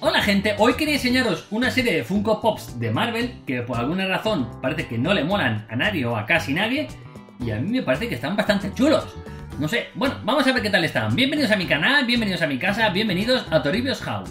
Hola gente, hoy quería enseñaros una serie de Funko Pops de Marvel que por alguna razón parece que no le molan a nadie o a casi nadie, y a mí me parece que están bastante chulos. No sé, bueno, vamos a ver qué tal están. Bienvenidos a mi canal, bienvenidos a mi casa, bienvenidos a Toribio's House.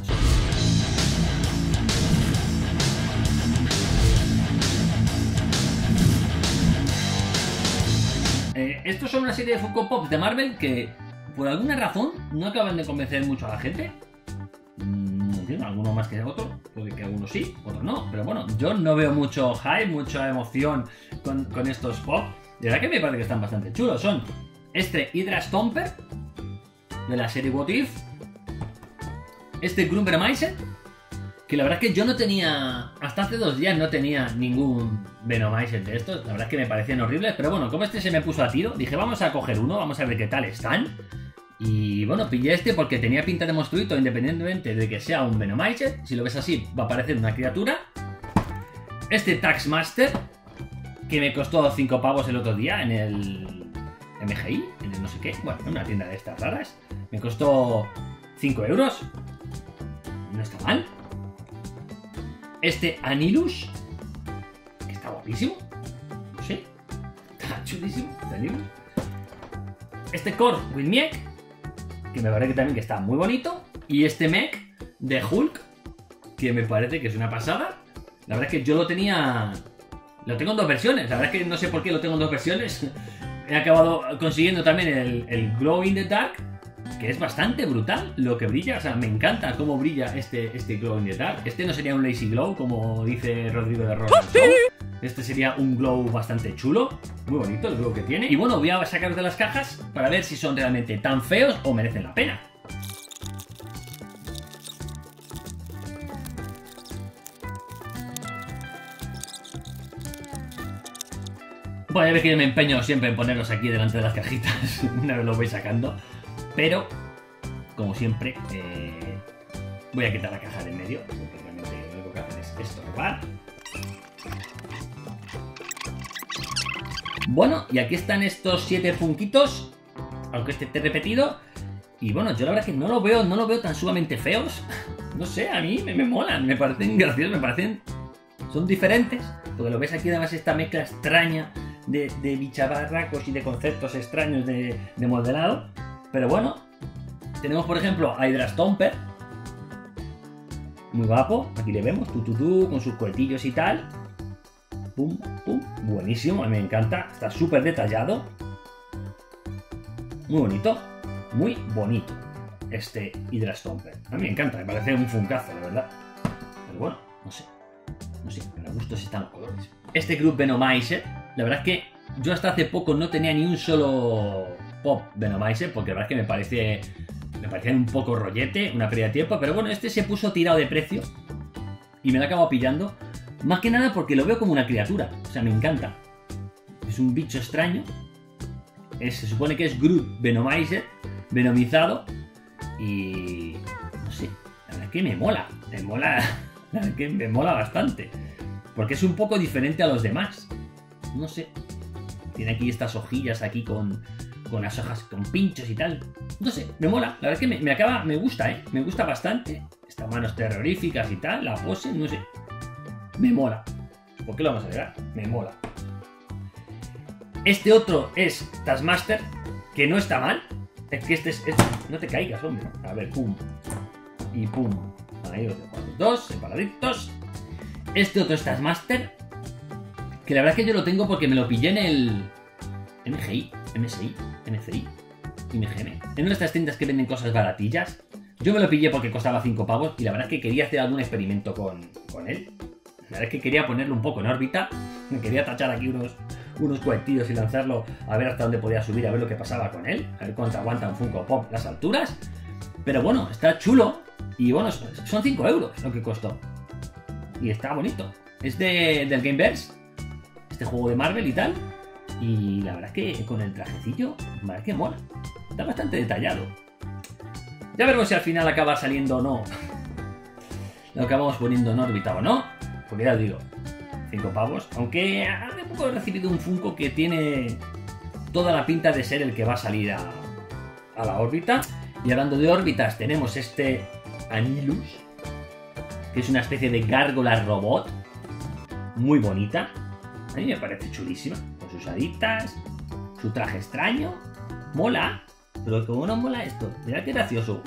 Estos son una serie de Funko Pops de Marvel que por alguna razón no acaban de convencer mucho a la gente. Alguno más que otro, puede que algunos sí, otros no, pero bueno, yo no veo mucho hype, mucha emoción con estos pop. De verdad que me parece que están bastante chulos. Son este Hydra Stomper de la serie What If, este Grumbermeister, que la verdad es que yo no tenía, hasta hace 2 días no tenía ningún Venomizer de estos, la verdad es que me parecían horribles, pero bueno, como este se me puso a tiro, dije vamos a coger uno, vamos a ver qué tal están. Y bueno, pillé este porque tenía pinta de monstruito, independientemente de que sea un Venomizer. Si lo ves así, va a parecer una criatura. Este Taskmaster, que me costó 5 pavos el otro día en el MGI, en el no sé qué, bueno, en una tienda de estas raras. Me costó 5 euros. No está mal. Este Anilus, que está guapísimo. No sé, está chulísimo, este Anilus. Este Core with Miek, que me parece que también que está muy bonito. Y este mech de Hulk, que me parece que es una pasada. La verdad es que yo lo tengo en 2 versiones. La verdad es que no sé por qué lo tengo en 2 versiones. He acabado consiguiendo también el Glow in the Dark, que es bastante brutal lo que brilla. O sea, me encanta cómo brilla este Glow in the Dark. Este no sería un Lazy Glow, como dice Rodrigo de Rosa. Este sería un glow bastante chulo, muy bonito el glow que tiene. Y bueno, voy a sacar de las cajas para ver si son realmente tan feos o merecen la pena. Bueno, ya veis que yo me empeño siempre en ponerlos aquí delante de las cajitas una vez los voy sacando. Pero, como siempre, voy a quitar la caja de en medio, porque realmente lo único que hacen es estorbar. Bueno, y aquí están estos 7 funquitos, aunque este esté repetido. Y bueno, yo la verdad que no lo veo tan sumamente feos. No sé, a mí me molan, me parecen graciosos, me parecen... Son diferentes, porque lo ves aquí además esta mezcla extraña de bichabarracos y de conceptos extraños de modelado. Pero bueno, tenemos por ejemplo a Hydra Stomper, muy guapo, aquí le vemos, con sus cohetillos y tal. Pum, pum, buenísimo, a mí me encanta, está súper detallado. Muy bonito, muy bonito este Hydra Stomper. A mí me encanta, me parece un funkazo, la verdad. Pero bueno, no sé, para gustos están los colores. Este Group Venomizer, la verdad es que yo hasta hace poco no tenía ni un solo Pop Venomizer, porque la verdad es que me parecían un poco rollete, una pérdida de tiempo. Pero bueno, este se puso tirado de precio y me lo he acabado pillando. Más que nada porque lo veo como una criatura, o sea, me encanta. Es un bicho extraño. Se supone que es Groot Venomizer, venomizado. Y... no sé, la verdad es que me mola. La verdad es que me mola bastante. Porque es un poco diferente a los demás. No sé. Tiene aquí estas hojillas aquí con las hojas, con pinchos y tal. No sé, me mola. La verdad es que me gusta, me gusta bastante. Estas manos terroríficas y tal, la pose, no sé. Me mola. ¿Por qué lo vamos a negar? Me mola. Este otro es Taskmaster, que no está mal. Es que este es... No te caigas, hombre. A ver, pum. Y pum. Ahí los dejo los 2, separaditos. Este otro es Taskmaster, que la verdad es que yo lo tengo porque me lo pillé en el MGI, MSI, NCI, IMGM. En una de estas tiendas que venden cosas baratillas. Yo me lo pillé porque costaba 5 pavos y la verdad es que quería hacer algún experimento con él. La verdad es que quería ponerlo un poco en órbita. Quería tachar aquí unos cohetillos y lanzarlo a ver hasta dónde podía subir, a ver lo que pasaba con él. A ver cuánto aguanta un Funko Pop las alturas. Pero bueno, está chulo. Y bueno, son 5 euros lo que costó. Y está bonito. Es del Gameverse, este juego de Marvel y tal. Y la verdad es que con el trajecillo, la verdad es que mola. Está bastante detallado. Ya veremos si al final acaba saliendo o no. Lo acabamos poniendo en órbita o no. Porque ya os digo, 5 pavos. Aunque hace poco he recibido un Funko que tiene toda la pinta de ser el que va a salir a la órbita. Y hablando de órbitas, tenemos este Anilus, que es una especie de gárgola robot. Muy bonita. A mí me parece chulísima. Con sus alitas, su traje extraño. Mola. Pero como no mola esto. Mirad qué gracioso.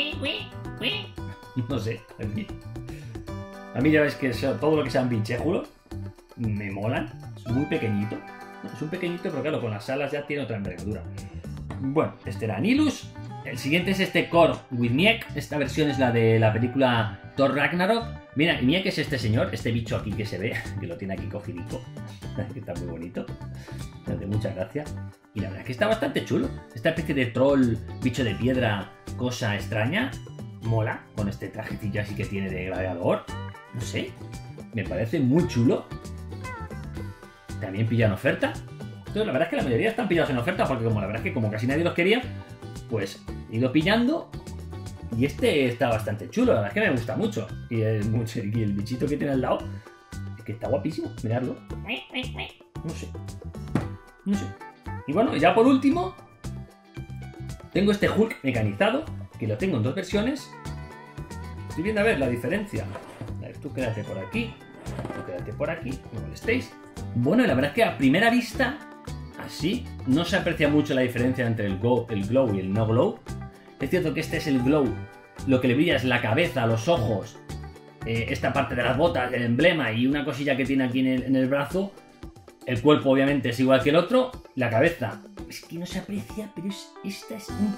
No sé. A mí ya ves que todo lo que sean binchéjulos me molan. Es muy pequeñito. Es un pequeñito, pero claro, con las alas ya tiene otra envergadura. Bueno, este era Nilus. El siguiente es este Korg with Miek. Esta versión es la de la película Thor Ragnarok. Mira, y Miek es este señor, este bicho aquí que se ve, que lo tiene aquí cogidico. Que está muy bonito. Me hace mucha gracia. Y la verdad es que está bastante chulo. Esta especie de troll, bicho de piedra, cosa extraña. Mola, con este trajecillo así que tiene de gladiador. No sé, me parece muy chulo. También pillan oferta. Entonces la verdad es que la mayoría están pillados en oferta, porque como la verdad es que como casi nadie los quería, pues he ido pillando. Y este está bastante chulo, la verdad es que me gusta mucho. Y el bichito que tiene al lado, es que está guapísimo, miradlo. No sé. Y bueno, ya por último, tengo este Hulk mecanizado, que lo tengo en 2 versiones. Estoy viendo a ver la diferencia. A ver, tú quédate por aquí, tú quédate por aquí, no molestéis. Bueno, la verdad es que a primera vista, así, no se aprecia mucho la diferencia entre el glow y el no glow. Es cierto que este es el glow, lo que le brilla es la cabeza, los ojos, esta parte de las botas, el emblema y una cosilla que tiene aquí en el brazo. El cuerpo obviamente es igual que el otro, la cabeza es que no se aprecia, pero esta es un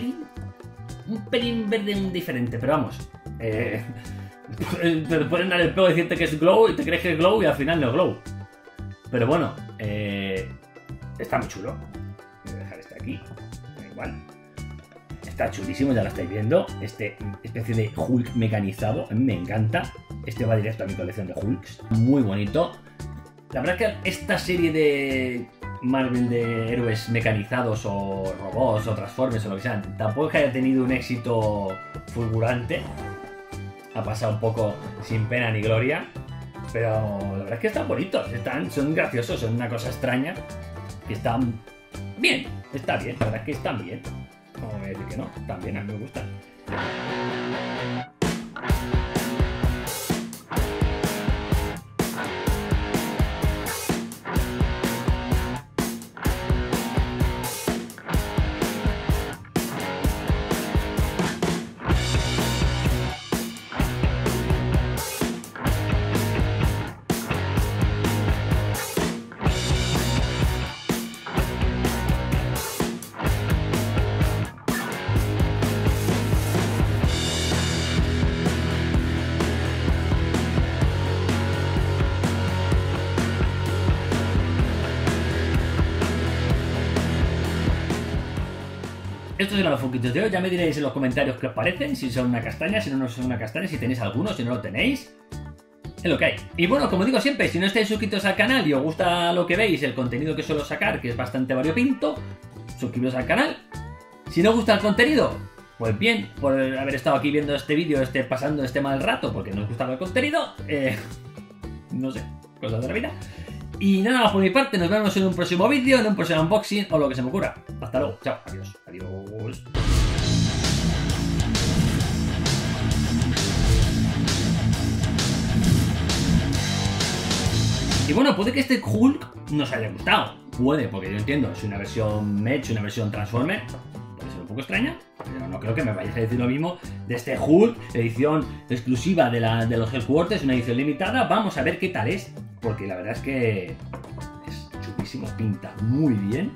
pelín verde diferente, pero vamos, te pueden dar el pego y decirte que es glow y te crees que es glow y al final no es glow. Pero bueno, está muy chulo. Voy a dejar este aquí, da igual. Está chulísimo, ya lo estáis viendo. Este especie de Hulk mecanizado, a mí me encanta. Este va directo a mi colección de Hulks. Muy bonito. La verdad es que esta serie de Marvel de héroes mecanizados o robots o transformers o lo que sea, tampoco es que haya tenido un éxito fulgurante. Ha pasado un poco sin pena ni gloria. Pero la verdad es que están bonitos, son graciosos, son una cosa extraña. Que están bien, está bien, la verdad es que están bien. No voy a decir que no, están bien, a mí me gustan. Estos eran los funquitos de hoy, ya me diréis en los comentarios qué os parecen, si son una castaña, si no son una castaña, si tenéis alguno, si no lo tenéis. Es lo que hay. Y bueno, como digo siempre, si no estáis suscritos al canal y os gusta lo que veis, el contenido que suelo sacar, que es bastante variopinto, suscribiros al canal. Si no os gusta el contenido, pues bien, por haber estado aquí viendo este vídeo, pasando este mal rato, porque no os gustaba el contenido, no sé, cosas de la vida. Y nada más por mi parte, nos vemos en un próximo vídeo, en un próximo unboxing o lo que se me ocurra. Hasta luego, chao, adiós, adiós. Y bueno, puede que este Hulk nos haya gustado. Puede, porque yo entiendo, es una versión Mech, una versión Transformer. Puede ser un poco extraña, pero no creo que me vayáis a decir lo mismo de este Hulk, edición exclusiva de los Headquarters, una edición limitada. Vamos a ver qué tal es, porque la verdad es que es chulísimo, pinta muy bien.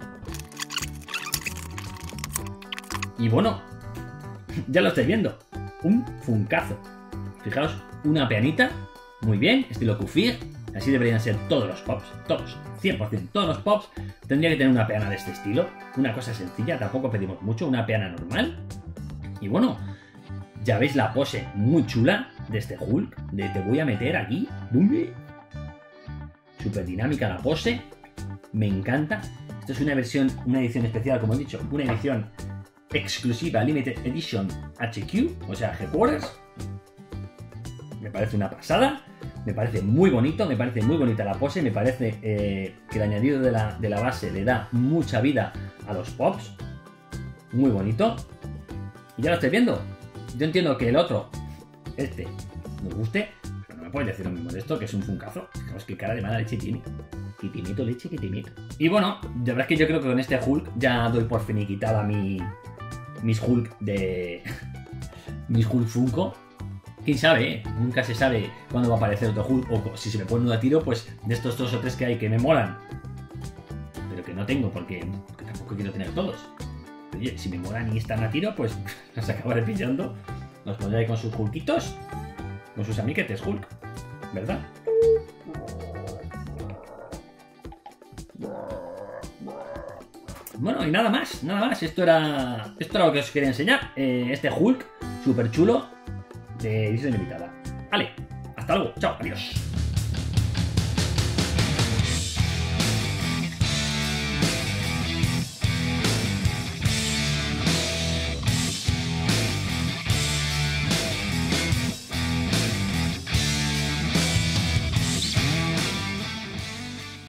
Y bueno, ya lo estáis viendo, un funkazo. Fijaos, una peanita, muy bien, estilo Kufir. Así deberían ser todos los pops, todos, 100%, todos los pops. Tendría que tener una peana de este estilo, una cosa sencilla, tampoco pedimos mucho, una peana normal. Y bueno, ya veis la pose muy chula de este Hulk, de te voy a meter aquí, ¡bumbi! Súper dinámica la pose, me encanta. Esto es una edición especial, como he dicho, una edición exclusiva, Limited Edition HQ, o sea, Headquarters. Me parece una pasada. Me parece muy bonito, me parece muy bonita la pose, me parece que el añadido de la base le da mucha vida a los pops. Muy bonito. Y ya lo estoy viendo. Yo entiendo que el otro, nos guste, pero no me puedes decir lo mismo de esto, que es un funcazo. Fijaos qué cara de mala leche tiene. Que te meto leche, que te meto. Y bueno, de verdad es que yo creo que con este Hulk ya doy por finiquitada mis Hulk de... mis Hulk Funko. Quién sabe, ¿eh? Nunca se sabe cuándo va a aparecer otro Hulk. O si se me pone uno a tiro, pues de estos 2 o 3 que hay que me molan. Pero que no tengo, porque tampoco quiero tener todos. Oye, si me molan y están a tiro, pues los acabaré pillando. Los pondré ahí con sus Hulkitos. Con sus amiguetes Hulk. ¿Verdad? Bueno, y nada más, nada más. Esto era lo que os quería enseñar. Este Hulk, súper chulo, de edición limitada. Vale, hasta luego. Chao, adiós.